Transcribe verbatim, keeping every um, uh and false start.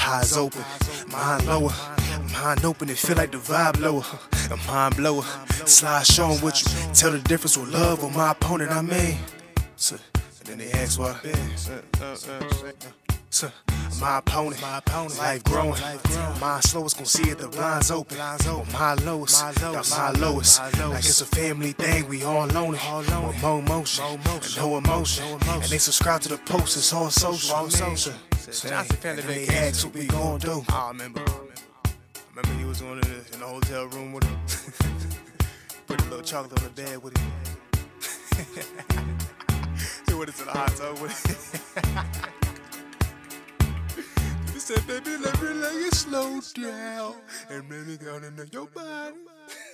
eyes open, mind lower, mind open, it feel like the vibe lower, a mind blower, slide showing what you, tell the difference with love or my opponent I mean. So, and then they ask why, so, my opponent, my opponent, life growing, my slowest gon' see it, the blinds open, my lowest, got my lowest, like it's a family thing, we all lonely, with more motion, and no emotion, and they subscribe to the posts, it's all social, so, and they ask what we gon' do. I remember, I remember you was going in the, in the hotel room with him, put a little chocolate on the bed with him, he went into the hot tub with it. He said, baby, let me let you slow down and let me down into your body.